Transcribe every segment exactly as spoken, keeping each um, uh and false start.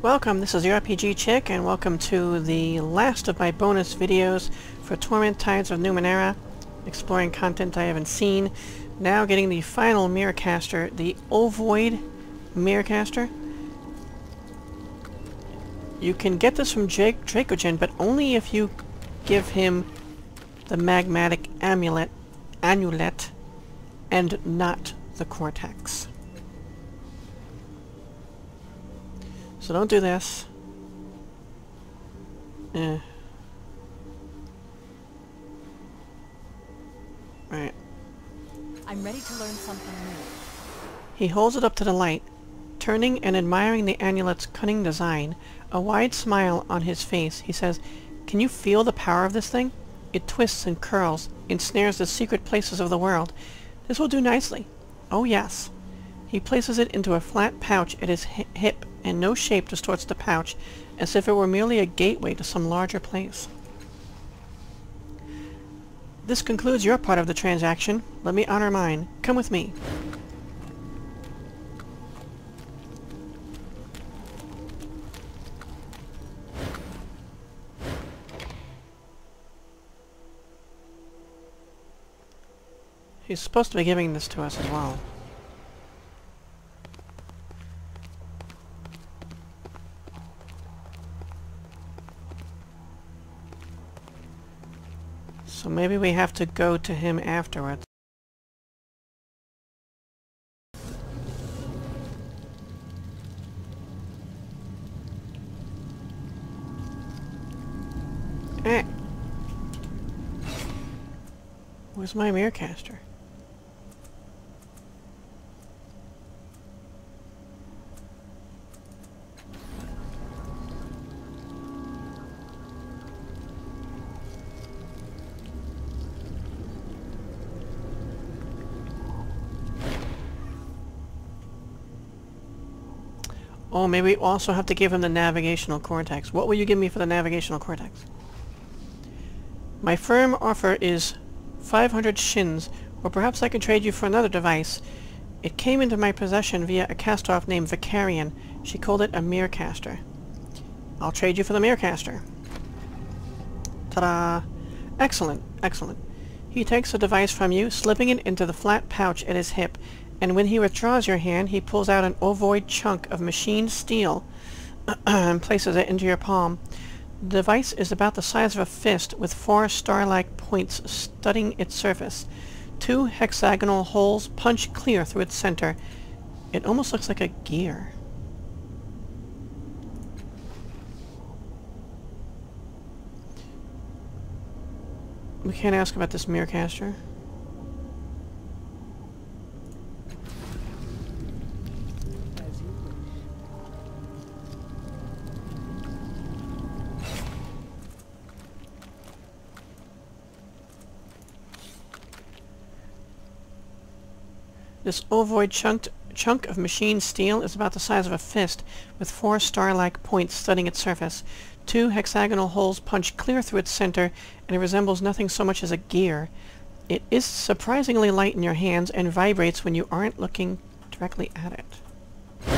Welcome, this is the R P G Chick, and welcome to the last of my bonus videos for Torment Tides of Numenera, exploring content I haven't seen. Now getting the final Merecaster, the Ovoid Merecaster. You can get this from Drake Dracogen, but only if you give him the Magmatic Annulet, Annulet and not the Cortex. So don't do this. Eh. Right. I'm ready to learn something new. He holds it up to the light, turning and admiring the amulet's cunning design. A wide smile on his face, he says, "Can you feel the power of this thing? It twists and curls, ensnares the secret places of the world. This will do nicely." "Oh yes." He places it into a flat pouch at his hi hip, and no shape distorts the pouch, as if it were merely a gateway to some larger place. "This concludes your part of the transaction. Let me honor mine. Come with me." He's supposed to be giving this to us as well. So maybe we have to go to him afterwards. Eh. Where's my Merecaster? Oh, maybe we also have to give him the Navigational Cortex. What will you give me for the Navigational Cortex? My firm offer is five hundred shins, or perhaps I can trade you for another device. It came into my possession via a cast-off named Vicarian. She called it a Merecaster. I'll trade you for the Merecaster. Ta-da! Excellent, excellent. He takes the device from you, slipping it into the flat pouch at his hip, and when he withdraws your hand, he pulls out an ovoid chunk of machined steel and places it into your palm. The device is about the size of a fist, with four star-like points studding its surface. Two hexagonal holes punch clear through its center. It almost looks like a gear. We can't ask about this Merecaster. This ovoid chunk, chunk of machined steel is about the size of a fist, with four star-like points studding its surface. Two hexagonal holes punch clear through its center, and it resembles nothing so much as a gear. It is surprisingly light in your hands and vibrates when you aren't looking directly at it.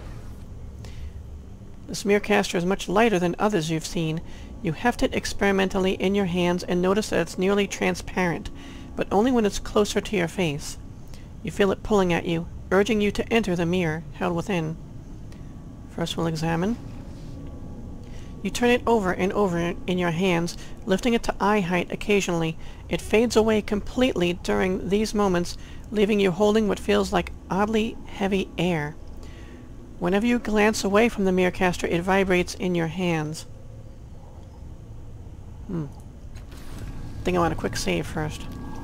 This Merecaster is much lighter than others you've seen. You heft it experimentally in your hands and notice that it's nearly transparent, but only when it's closer to your face. You feel it pulling at you, urging you to enter the mirror held within. First we'll examine. You turn it over and over in your hands, lifting it to eye height occasionally. It fades away completely during these moments, leaving you holding what feels like oddly heavy air. Whenever you glance away from the Merecaster, it vibrates in your hands. Hmm. I think I want a quick save first.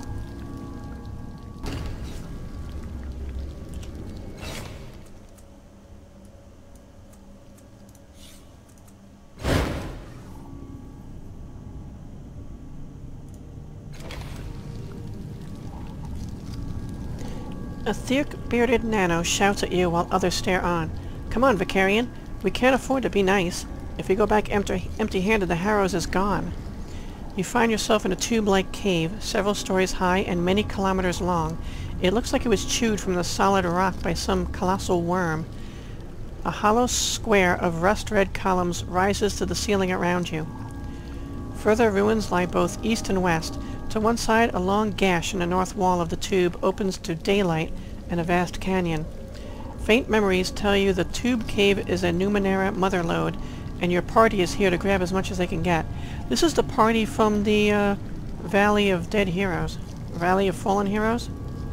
A thick, bearded nano shouts at you while others stare on. "Come on, Vicarian. We can't afford to be nice. If we go back empty, empty-handed, the Harrows is gone." You find yourself in a tube-like cave, several stories high and many kilometers long. It looks like it was chewed from the solid rock by some colossal worm. A hollow square of rust-red columns rises to the ceiling around you. Further ruins lie both east and west. To one side, a long gash in the north wall of the tube opens to daylight and a vast canyon. Faint memories tell you the tube cave is a Numenera mother lode, and your party is here to grab as much as they can get. This is the party from the uh, Valley of Dead Heroes. Valley of Fallen Heroes?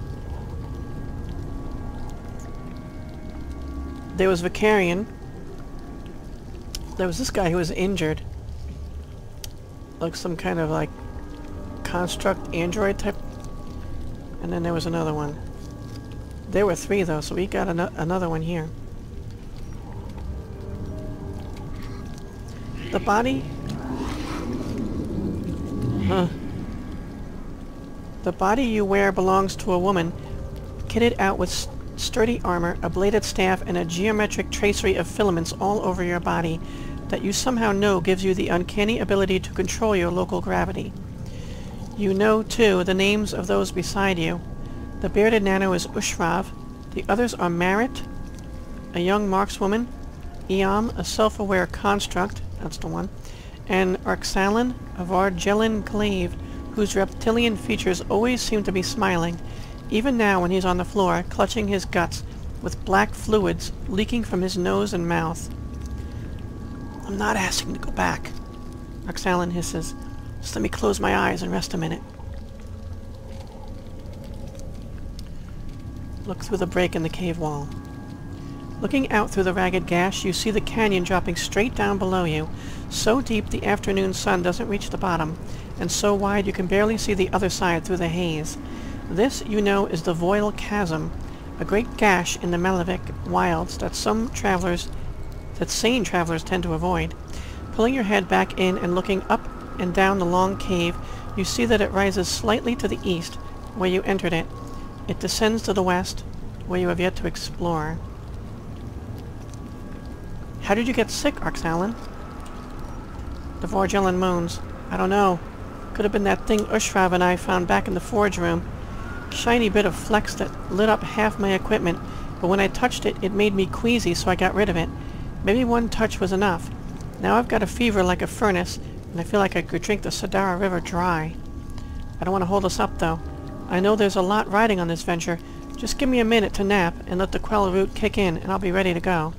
There was Vicarian. There was this guy who was injured. Like some kind of like construct android type. And then there was another one. There were three though, so we got an another one here. The body... Huh. The body you wear belongs to a woman, kitted out with st sturdy armor, a bladed staff, and a geometric tracery of filaments all over your body that you somehow know gives you the uncanny ability to control your local gravity. You know, too, the names of those beside you. The bearded nano is Ushrav, the others are Marit, a young markswoman, Eam, a self-aware construct, that's the one, and Arxalan, a Vargellan glaive, whose reptilian features always seem to be smiling, even now when he's on the floor, clutching his guts, with black fluids leaking from his nose and mouth. I'm not asking to go back, Arxalan hisses. Just let me close my eyes and rest a minute. Look through the break in the cave wall. Looking out through the ragged gash, you see the canyon dropping straight down below you, so deep the afternoon sun doesn't reach the bottom, and so wide you can barely see the other side through the haze. This, you know, is the Voil Chasm, a great gash in the Malavik wilds that some travelers, that sane travelers tend to avoid. Pulling your head back in and looking up and down the long cave, you see that it rises slightly to the east, where you entered it. It descends to the west, where you have yet to explore. How did you get sick, Arxalan? The Vargellan moans. I don't know. Could have been that thing Ushrav and I found back in the forge room. Shiny bit of flex that lit up half my equipment, but when I touched it, it made me queasy, so I got rid of it. Maybe one touch was enough. Now I've got a fever like a furnace, and I feel like I could drink the Sadara River dry. I don't want to hold us up, though. I know there's a lot riding on this venture. Just give me a minute to nap, and let the Quell root kick in, and I'll be ready to go.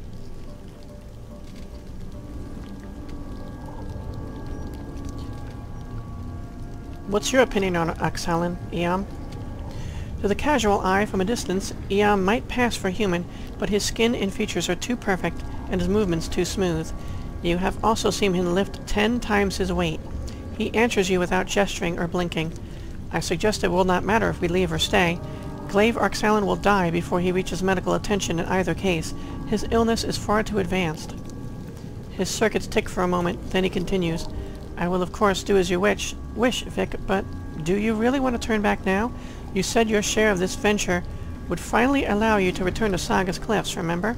What's your opinion on Arxalan, Eam? To the casual eye from a distance, Eam might pass for human, but his skin and features are too perfect, and his movements too smooth. You have also seen him lift ten times his weight. He answers you without gesturing or blinking. I suggest it will not matter if we leave or stay. Glaive Arxalan will die before he reaches medical attention in either case. His illness is far too advanced. His circuits tick for a moment, then he continues. I will of course do as you wish, wish, Vic, but do you really want to turn back now? You said your share of this venture would finally allow you to return to Saga's Cliffs, remember?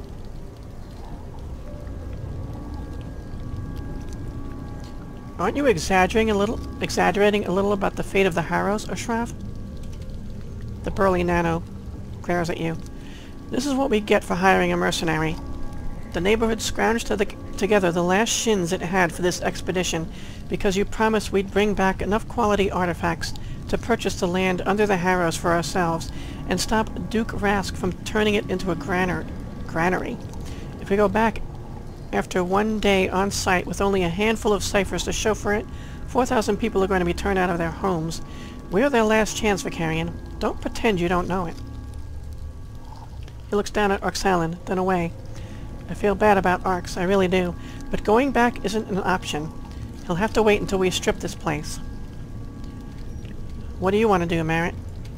Aren't you exaggerating a little, exaggerating a little about the fate of the Harrows, Ushrav? The burly nano glares at you. This is what we get for hiring a mercenary. The neighborhood scrounged to the, together the last shins it had for this expedition, because you promised we'd bring back enough quality artifacts to purchase the land under the Harrows for ourselves, and stop Duke Rask from turning it into a granar granary. If we go back after one day on site with only a handful of ciphers to show for it, four thousand people are going to be turned out of their homes. We're their last chance, Vicarian. Don't pretend you don't know it. He looks down at Arxalan, then away. I feel bad about Arx, I really do, but going back isn't an option. He'll have to wait until we strip this place. What do you want to do, Marit?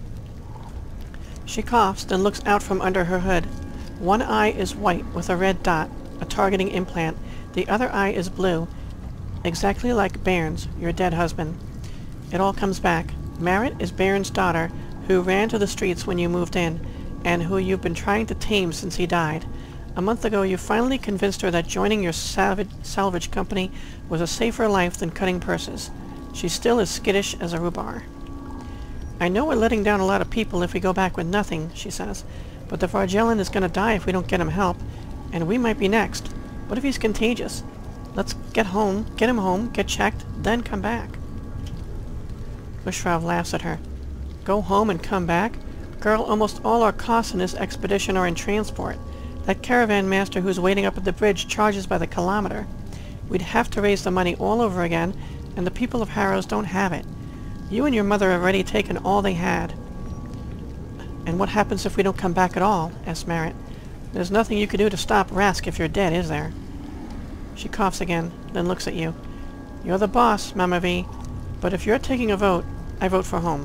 She coughs, then looks out from under her hood. One eye is white with a red dot, a targeting implant. The other eye is blue, exactly like Bairn's, your dead husband. It all comes back. Marit is Bairn's daughter, who ran to the streets when you moved in, and who you've been trying to tame since he died. A month ago you finally convinced her that joining your salvage, salvage company was a safer life than cutting purses. She's still as skittish as a rhubarb. I know we're letting down a lot of people if we go back with nothing, she says, but the Vargellan is going to die if we don't get him help. And we might be next. What if he's contagious? Let's get home, get him home, get checked, then come back. Ushrav laughs at her. Go home and come back? Girl, almost all our costs in this expedition are in transport. That caravan master who's waiting up at the bridge charges by the kilometer. We'd have to raise the money all over again, and the people of Harrows don't have it. You and your mother have already taken all they had. And what happens if we don't come back at all? Asked Merritt. There's nothing you can do to stop Rask if you're dead, is there? She coughs again, then looks at you. You're the boss, Mama V, but if you're taking a vote, I vote for home.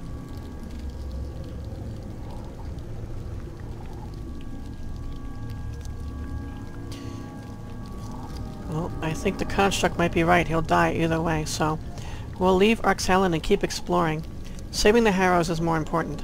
Well, I think the construct might be right. He'll die either way, so we'll leave Arxalan and keep exploring. Saving the Harrows is more important.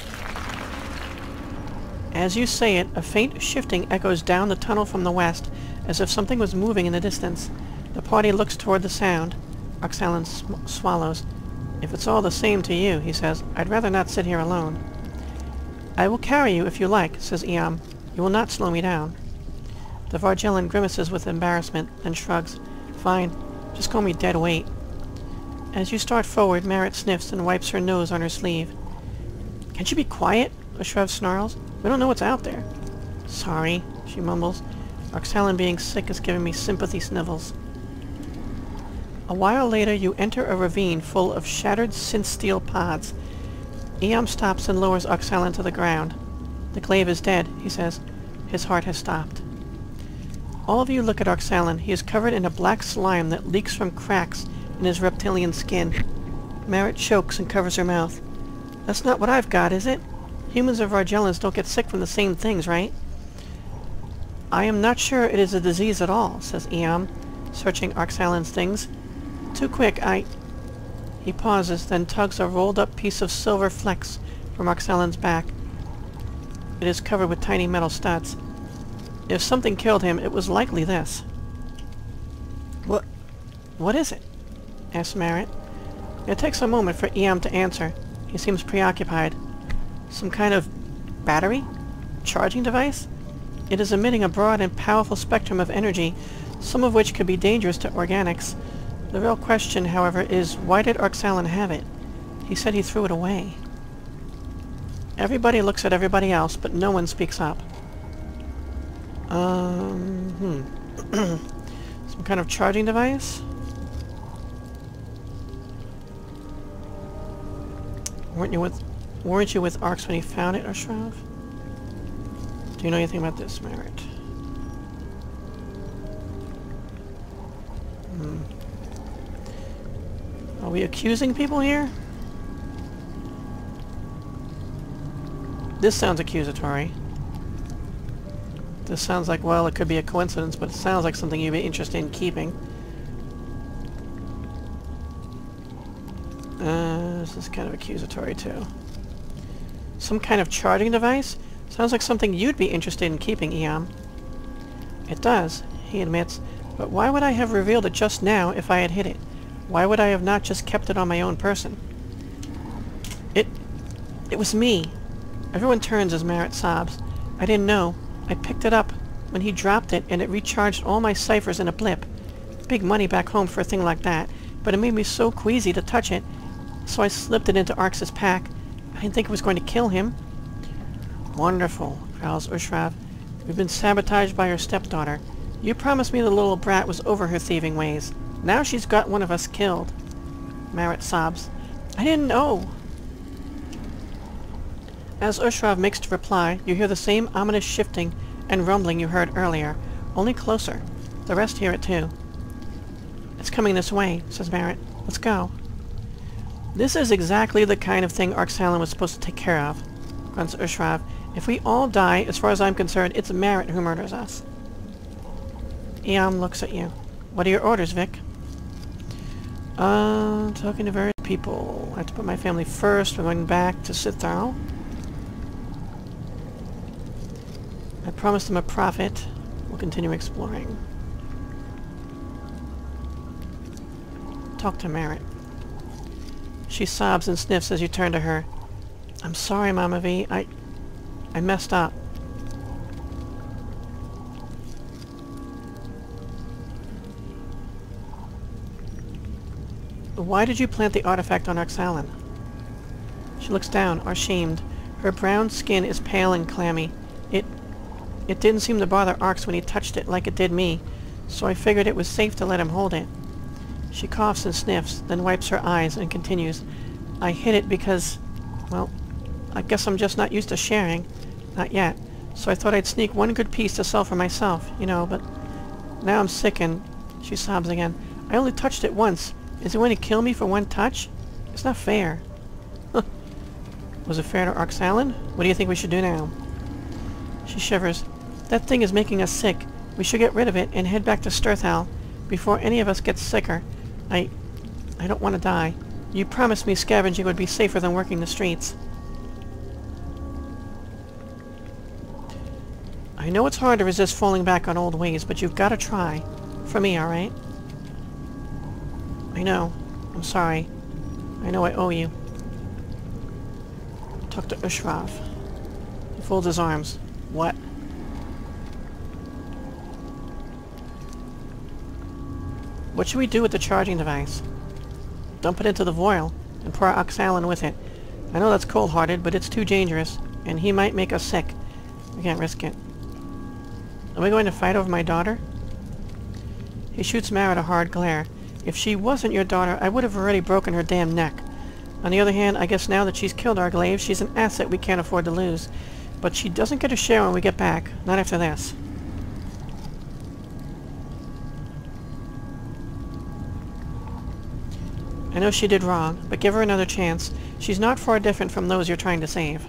As you say it, a faint shifting echoes down the tunnel from the west, as if something was moving in the distance. The party looks toward the sound. Arxalan sw swallows. If it's all the same to you, he says, I'd rather not sit here alone. I will carry you if you like, says Eam. You will not slow me down. The Vargellan grimaces with embarrassment, then shrugs. Fine, just call me dead weight. As you start forward, Merritt sniffs and wipes her nose on her sleeve. Can't you be quiet? Ushrav snarls. We don't know what's out there. Sorry, she mumbles. Arxalan being sick is giving me sympathy snivels. A while later, you enter a ravine full of shattered synth-steel pods. Eam stops and lowers Arxalan to the ground. The glaive is dead, he says. His heart has stopped. All of you look at Arxalan. He is covered in a black slime that leaks from cracks in his reptilian skin. Merritt chokes and covers her mouth. That's not what I've got, is it? Humans or Vargellans don't get sick from the same things, right? I am not sure it is a disease at all, says Eam, searching Arxalan's things. Too quick, I... He pauses, then tugs a rolled-up piece of silver flecks from Arxalan's back. It is covered with tiny metal studs. If something killed him, it was likely this. What... what is it? Asks Merritt. It takes a moment for Eam to answer. He seems preoccupied. Some kind of battery? Charging device? It is emitting a broad and powerful spectrum of energy, some of which could be dangerous to organics. The real question, however, is why did Arxalan have it? He said he threw it away. Everybody looks at everybody else, but no one speaks up. Um, hmm. Some kind of charging device? Weren't you with... Weren't you with Arx when he found it, Ushrav? Do you know anything about this, Merritt? Hmm. Are we accusing people here? This sounds accusatory. This sounds like, well, it could be a coincidence, but it sounds like something you'd be interested in keeping. Uh, this is kind of accusatory, too. Some kind of charging device? Sounds like something you'd be interested in keeping, Eam. It does, he admits, but why would I have revealed it just now if I had hid it? Why would I have not just kept it on my own person? It... it was me. Everyone turns as Merritt sobs. I didn't know. I picked it up when he dropped it, and it recharged all my ciphers in a blip. Big money back home for a thing like that, but it made me so queasy to touch it, so I slipped it into Arx's pack. I didn't think it was going to kill him. Wonderful, growls Ushrav. We've been sabotaged by her stepdaughter. You promised me the little brat was over her thieving ways. Now she's got one of us killed. Merritt sobs. I didn't know. As Ushrav makes to reply, you hear the same ominous shifting and rumbling you heard earlier, only closer. The rest hear it too. It's coming this way, says Merritt. Let's go. This is exactly the kind of thing Arxalan was supposed to take care of, grunts Ushrav. If we all die, as far as I'm concerned, it's Merritt who murders us. Eam looks at you. What are your orders, Vic? Uh, talking to various people. I have to put my family first. We're going back to Sithal. I promised them a profit. We'll continue exploring. Talk to Merritt. She sobs and sniffs as you turn to her. I'm sorry, Mama V. I... I messed up. Why did you plant the artifact on Oxalan? She looks down, ashamed. Her brown skin is pale and clammy. It... It didn't seem to bother Arx when he touched it like it did me, so I figured it was safe to let him hold it. She coughs and sniffs, then wipes her eyes and continues. I hid it because... well, I guess I'm just not used to sharing. Not yet. So I thought I'd sneak one good piece to sell for myself, you know, but... now I'm sick and... She sobs again. I only touched it once. Is it going to kill me for one touch? It's not fair. Was it fair to Oxalan? What do you think we should do now? She shivers. That thing is making us sick. We should get rid of it and head back to Sturthal before any of us gets sicker. I... I don't want to die. You promised me scavenging would be safer than working the streets. I know it's hard to resist falling back on old ways, but you've got to try. For me, alright? I know. I'm sorry. I know I owe you. Talk to Ushraf. He folds his arms. What? What should we do with the charging device? Dump it into the voil and pour Oxalan with it. I know that's cold-hearted, but it's too dangerous, and he might make us sick. We can't risk it. Are we going to fight over my daughter? He shoots Mara a hard glare. If she wasn't your daughter, I would have already broken her damn neck. On the other hand, I guess now that she's killed our glaive, she's an asset we can't afford to lose. But she doesn't get a share when we get back. Not after this. I know she did wrong, but give her another chance. She's not far different from those you're trying to save.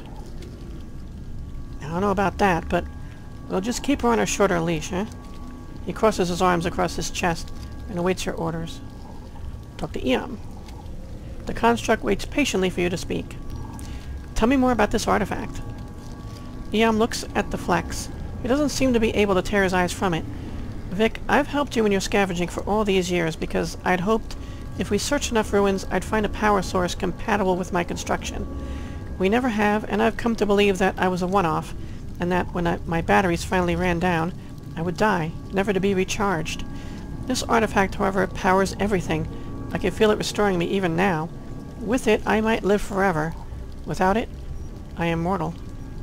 I don't know about that, but we'll just keep her on a shorter leash, eh? He crosses his arms across his chest and awaits your orders. Talk to Eam. The construct waits patiently for you to speak. Tell me more about this artifact. Eam looks at the flex. He doesn't seem to be able to tear his eyes from it. Vic, I've helped you in your scavenging for all these years because I'd hoped if we searched enough ruins I'd find a power source compatible with my construction. We never have, and I've come to believe that I was a one-off, and that when I, my batteries finally ran down, I would die, never to be recharged. This artifact, however, powers everything. I can feel it restoring me even now. With it, I might live forever. Without it, I am mortal.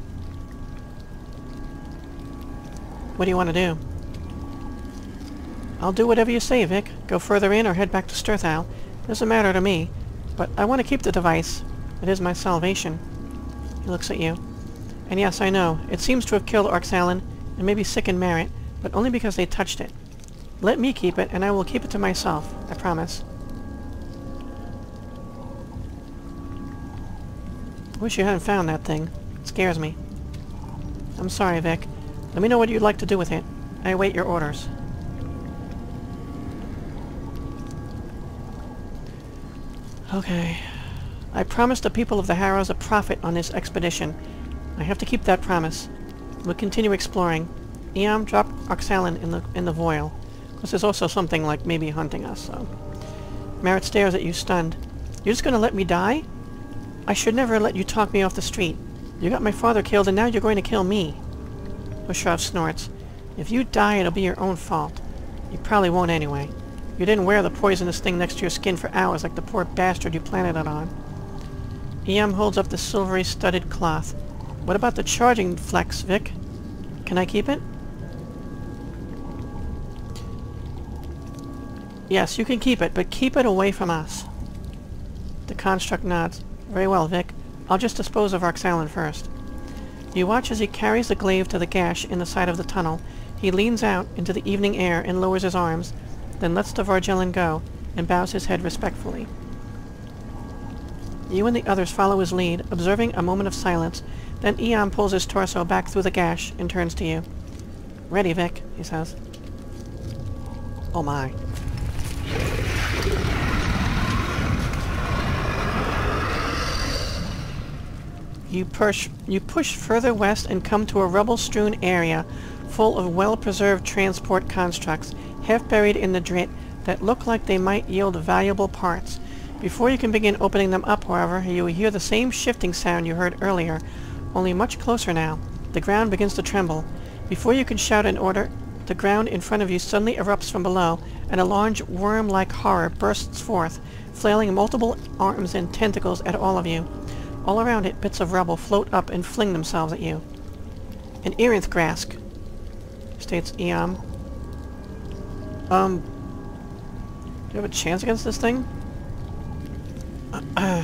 What do you want to do? I'll do whatever you say, Vic. Go further in or head back to Sturthal. Doesn't matter to me. But I want to keep the device. It is my salvation. He looks at you. And yes, I know. It seems to have killed Oxalan, and maybe sickened Merritt, but only because they touched it. Let me keep it, and I will keep it to myself. I promise. I wish you hadn't found that thing. It scares me. I'm sorry, Vic. Let me know what you'd like to do with it. I await your orders. Okay. I promised the people of the Harrows a profit on this expedition. I have to keep that promise. We'll continue exploring. Eam, drop Oxalan in the in the voil. Because there's also something like maybe hunting us, so... Merritt stares at you, stunned. You're just gonna let me die? I should never have let you talk me off the street. You got my father killed, and now you're going to kill me. Ushraf snorts. If you die, it'll be your own fault. You probably won't anyway. You didn't wear the poisonous thing next to your skin for hours like the poor bastard you planted it on. Eam holds up the silvery studded cloth. What about the charging flex, Vic? Can I keep it? Yes, you can keep it, but keep it away from us. The construct nods. Very well, Vic. I'll just dispose of Oxalan first. You watch as he carries the glaive to the gash in the side of the tunnel. He leans out into the evening air and lowers his arms, then lets the Vargellan go, and bows his head respectfully. You and the others follow his lead, observing a moment of silence. Then Eam pulls his torso back through the gash and turns to you. Ready, Vic, he says. Oh my. You push, you push further west and come to a rubble-strewn area full of well-preserved transport constructs, half buried in the drit, that look like they might yield valuable parts. Before you can begin opening them up, however, you hear the same shifting sound you heard earlier, only much closer now. The ground begins to tremble. Before you can shout an order the ground in front of you suddenly erupts from below, and a large worm-like horror bursts forth, flailing multiple arms and tentacles at all of you. All around it, bits of rubble float up and fling themselves at you. An Erinth Grask, states Eam. Um, do you have a chance against this thing? Uh, uh,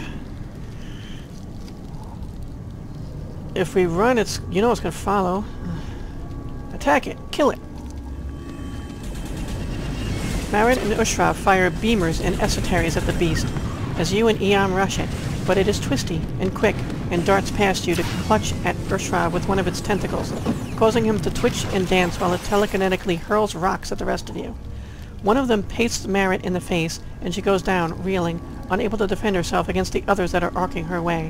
if we run, it's, you know it's gonna follow. Attack it! Kill it! Marit and Ushrav fire beamers and esoteries at the beast, as you and Eam rush it, but it is twisty and quick, and darts past you to clutch at Ushrav with one of its tentacles, causing him to twitch and dance while it telekinetically hurls rocks at the rest of you. One of them pastes Marit in the face, and she goes down, reeling, unable to defend herself against the others that are arcing her way.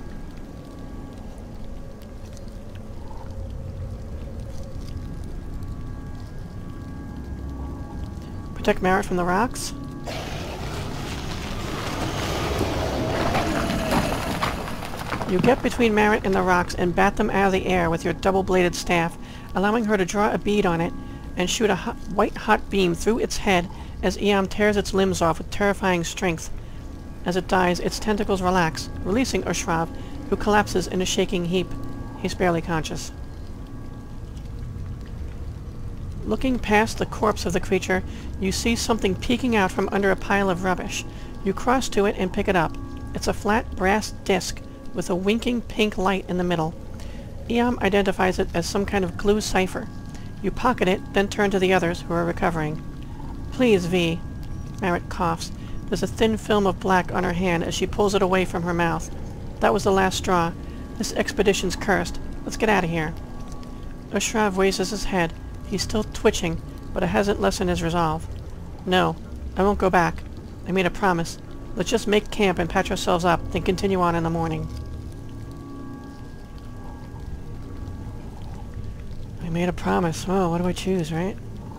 Protect Marit from the rocks. You get between Marit and the rocks and bat them out of the air with your double-bladed staff, allowing her to draw a bead on it and shoot a hot, white-hot beam through its head as Eam tears its limbs off with terrifying strength. As it dies, its tentacles relax, releasing Ushrav, who collapses in a shaking heap. He's barely conscious. Looking past the corpse of the creature, you see something peeking out from under a pile of rubbish. You cross to it and pick it up. It's a flat brass disc with a winking pink light in the middle. Eam identifies it as some kind of glue cipher. You pocket it, then turn to the others, who are recovering. Please, V. Marit coughs. There's a thin film of black on her hand as she pulls it away from her mouth. That was the last straw. This expedition's cursed. Let's get out of here. Ushrav raises his head. He's still twitching, but it hasn't lessened his resolve. No, I won't go back. I made a promise. Let's just make camp and patch ourselves up, then continue on in the morning. I made a promise. Oh, what do I choose, right?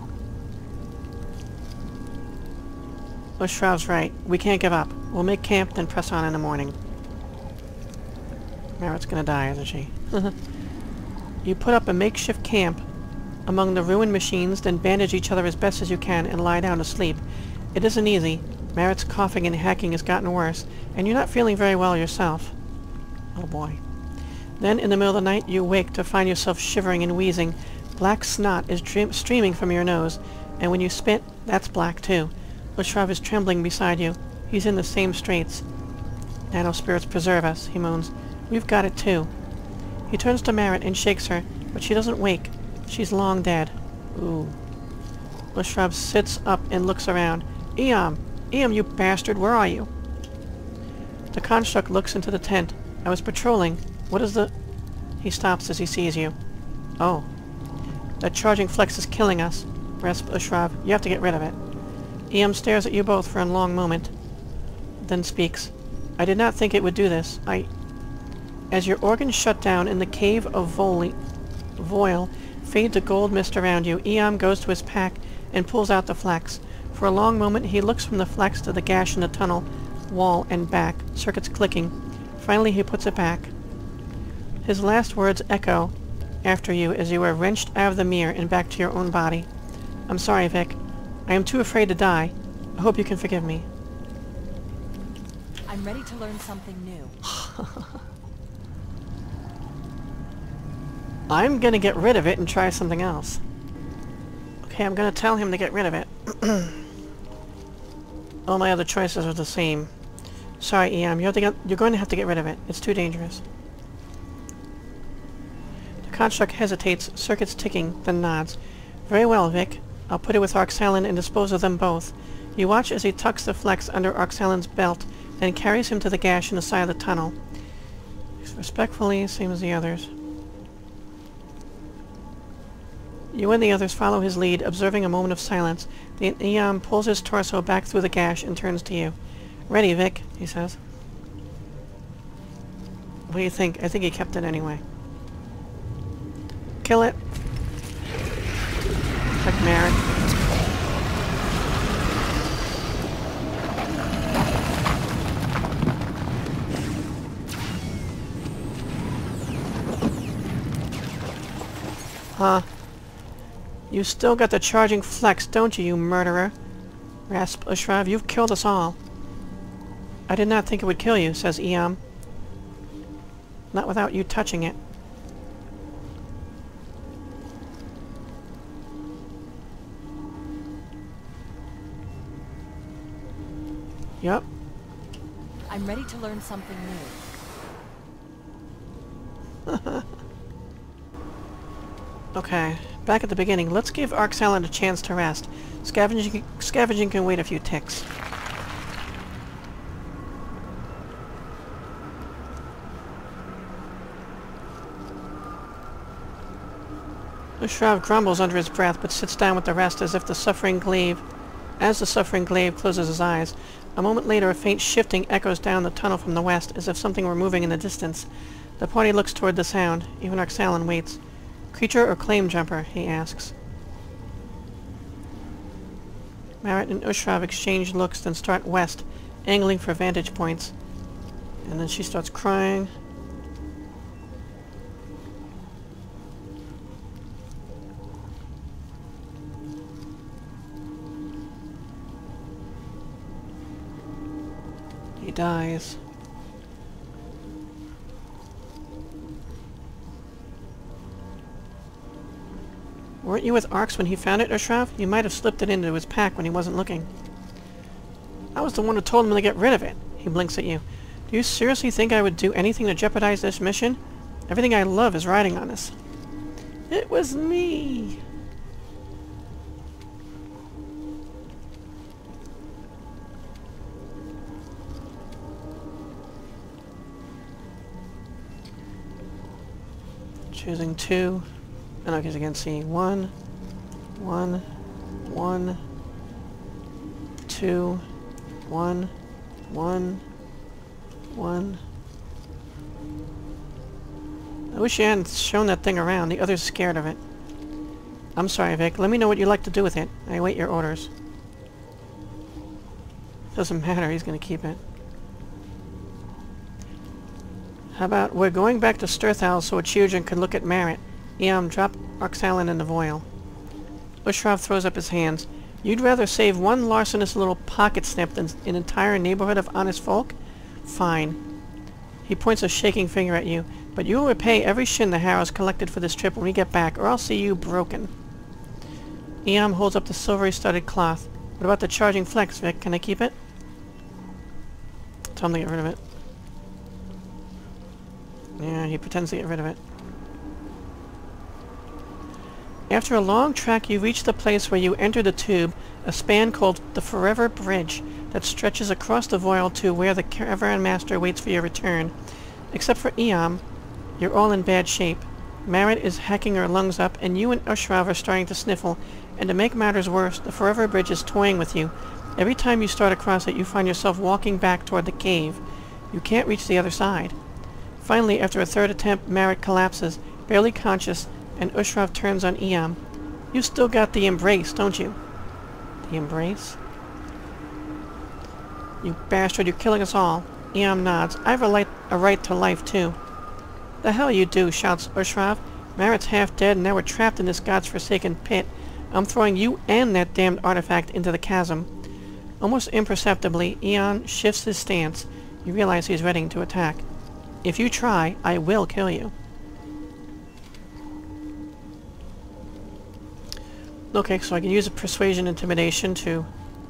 Ushrav's right. We can't give up. We'll make camp, then press on in the morning. Marit's gonna die, isn't she? You put up a makeshift camp among the ruined machines, then bandage each other as best as you can and lie down to sleep. It isn't easy. Marit's coughing and hacking has gotten worse, and you're not feeling very well yourself. Oh boy. Then, in the middle of the night, you wake to find yourself shivering and wheezing. Black snot is dream streaming from your nose, and when you spit, that's black too. Ushrav is trembling beside you. He's in the same straits. Nanospirits preserve us, he moans. We've got it too. He turns to Marit and shakes her, but she doesn't wake. She's long dead. Ooh. Ushrav sits up and looks around. Eam! Eam, you bastard! Where are you? The construct looks into the tent. I was patrolling. What is the... He stops as he sees you. Oh. That charging flex is killing us. Rasps Ushrav. You have to get rid of it. Eam stares at you both for a long moment, then speaks. I did not think it would do this. I... As your organs shut down in the cave of Voli... Voil, fade to gold mist around you, Eam goes to his pack and pulls out the flex. For a long moment, he looks from the flex to the gash in the tunnel wall and back, circuits clicking. Finally, he puts it back. His last words echo after you as you are wrenched out of the mirror and back to your own body. I'm sorry, Vic. I am too afraid to die. I hope you can forgive me. I'm ready to learn something new. I'm gonna get rid of it and try something else. Okay, I'm gonna tell him to get rid of it. All my other choices are the same. Sorry, Eam, you have to get, you're going to have to get rid of it. It's too dangerous. The construct hesitates, circuits ticking, then nods. Very well, Vic. I'll put it with Arxalan and dispose of them both. You watch as he tucks the flex under Arxalan's belt, then carries him to the gash in the side of the tunnel. Respectfully, same as the others. You and the others follow his lead, observing a moment of silence. The Eam pulls his torso back through the gash and turns to you. Ready, Vic, he says. What do you think? I think he kept it anyway. Kill it. Like Marit. Huh. You still got the charging flex, don't you, you murderer? Rasp Ushrav, you've killed us all. I did not think it would kill you, says Eom. Not without you touching it. Yup. I'm ready to learn something new. Okay, back at the beginning, let's give inXile a chance to rest. Scavenging, scavenging can wait a few ticks. Ushrav grumbles under his breath, but sits down with the rest as if the suffering glaive, as the suffering glaive closes his eyes. A moment later, a faint shifting echoes down the tunnel from the west, as if something were moving in the distance. The party looks toward the sound. Even inXile waits. Creature or claim jumper? He asks. Marit and Ushrav exchange looks, then start west, angling for vantage points. And then she starts crying. He dies. Weren't you with Arx when he found it, Ushrav? You might have slipped it into his pack when he wasn't looking. I was the one who told him to get rid of it. He blinks at you. Do you seriously think I would do anything to jeopardize this mission? Everything I love is riding on this. It was me. Choosing two. And I can see one, one, one, two, one, one, one. I wish you hadn't shown that thing around. The other's scared of it. I'm sorry, Vic. Let me know what you'd like to do with it. I await your orders. Doesn't matter. He's going to keep it. How about we're going back to Stirthal so a children could look at Marit. Eom, drop inXile in the voil. Ushrav throws up his hands. You'd rather save one larcenous little pocket snip than an entire neighborhood of honest folk? Fine. He points a shaking finger at you. But you will repay every shin the Harrows collected for this trip when we get back, or I'll see you broken. Eom holds up the silvery-studded cloth. What about the charging flex, Vic? Can I keep it? Tell him to get rid of it. Yeah, he pretends to get rid of it. After a long trek, you reach the place where you enter the tube, a span called the Forever Bridge, that stretches across the voil to where the caravan master waits for your return. Except for Eom, you're all in bad shape. Marit is hacking her lungs up, and you and Ushrav are starting to sniffle, and to make matters worse, the Forever Bridge is toying with you. Every time you start across it, you find yourself walking back toward the cave. You can't reach the other side. Finally, after a third attempt, Marit collapses, barely conscious, and Ushrav turns on Eom. You still got the embrace, don't you? The embrace? You bastard, you're killing us all. Eom nods. I have a, light, a right to life, too. The hell you do, shouts Ushrav. Marit's half dead, and now we're trapped in this god's-forsaken pit. I'm throwing you and that damned artifact into the chasm. Almost imperceptibly, Eon shifts his stance. You realize he's ready to attack. If you try, I will kill you. Okay, so I can use a persuasion intimidation to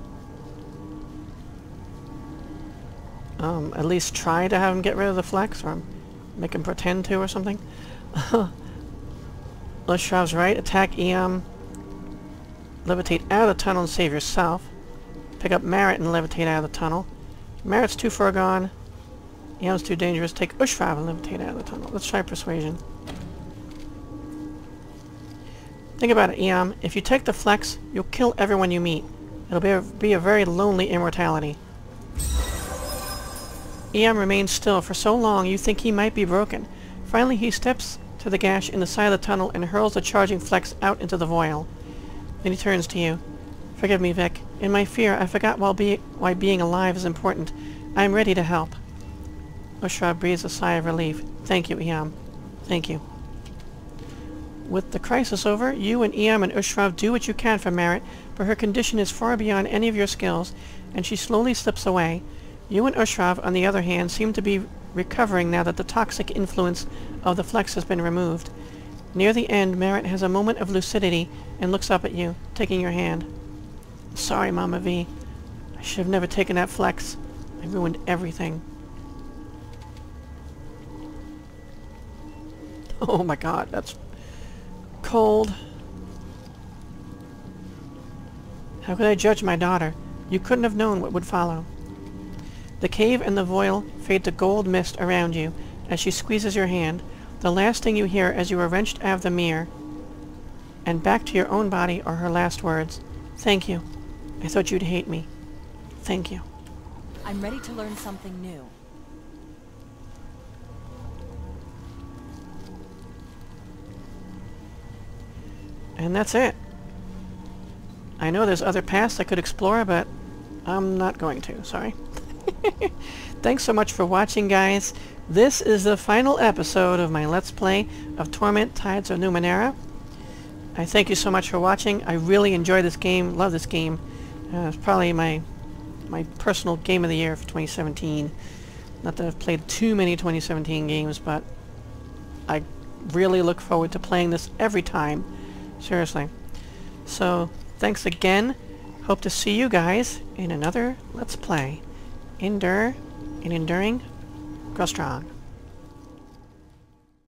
um, at least try to have him get rid of the flex, or make him pretend to or something. Ushrav's right. Attack Eom. Levitate out of the tunnel and save yourself. Pick up Marit and levitate out of the tunnel. Marit's too far gone. Eom's too dangerous. Take Ushrav and levitate out of the tunnel. Let's try persuasion. Think about it, Eom. If you take the flex, you'll kill everyone you meet. It'll be a, be a very lonely immortality. Eom remains still for so long you think he might be broken. Finally, he steps to the gash in the side of the tunnel and hurls the charging flex out into the voil. Then he turns to you. Forgive me, Vic. In my fear, I forgot why, be why being alive is important. I am ready to help. Ushrav breathes a sigh of relief. Thank you, Eom. Thank you. With the crisis over, you and Iam and Ushrav do what you can for Merit, but her condition is far beyond any of your skills, and she slowly slips away. You and Ushrav, on the other hand, seem to be recovering now that the toxic influence of the flex has been removed. Near the end, Merit has a moment of lucidity and looks up at you, taking your hand. Sorry, Mama V. I should have never taken that flex. I ruined everything. Oh my god, that's cold. How could I judge my daughter? You couldn't have known what would follow. The cave and the voil fade to gold mist around you as she squeezes your hand. The last thing you hear as you are wrenched out of the mirror and back to your own body are her last words. Thank you. I thought you'd hate me. Thank you. I'm ready to learn something new. And that's it. I know there's other paths I could explore, but I'm not going to. Sorry. Thanks so much for watching, guys. This is the final episode of my Let's Play of Torment, Tides of Numenera. I thank you so much for watching. I really enjoy this game. Love this game. Uh, it's probably my my personal game of the year for twenty seventeen. Not that I've played too many twenty seventeen games, but I really look forward to playing this every time. Seriously. So, thanks again. Hope to see you guys in another Let's Play. Endure, and enduring, grow strong.